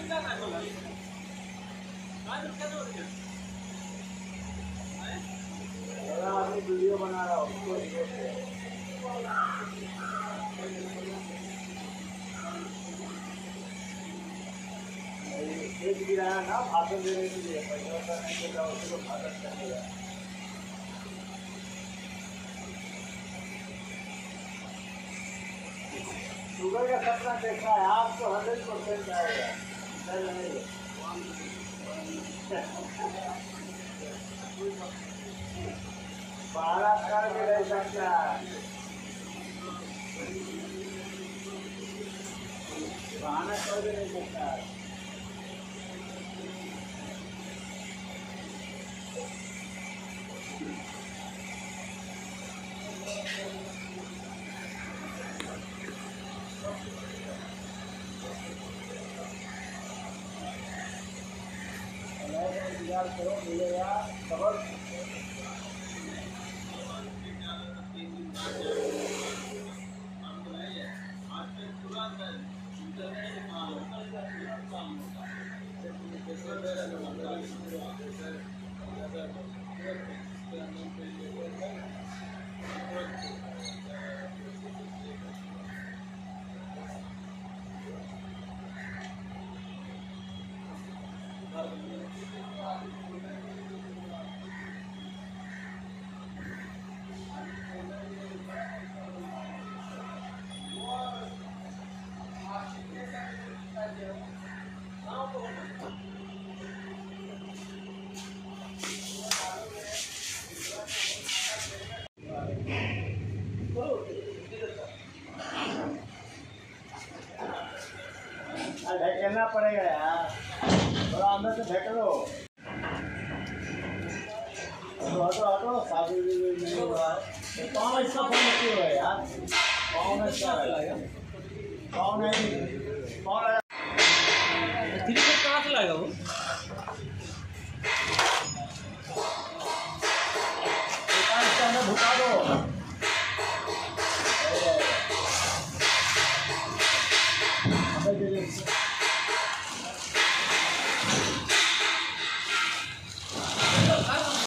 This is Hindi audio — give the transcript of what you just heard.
वीडियो बना रहा हूँ एक गिराया ना भाषण देने के लिए पैसा करने के लिए उसको भाषण करेगा। शुगर का सपना कैसा है आपको 100% आएगा। बारह कर भी रह सकता है, बहाना कर भी नहीं सकता है। इंतजार करो मिलेगा खबर। ढकेलना पड़ेगा यार, थोड़ा अंदर से ढक लो। हटो शादी नहीं हो रहा है। कौन इसका फोन क्यों है यार? कौन है? कौन है?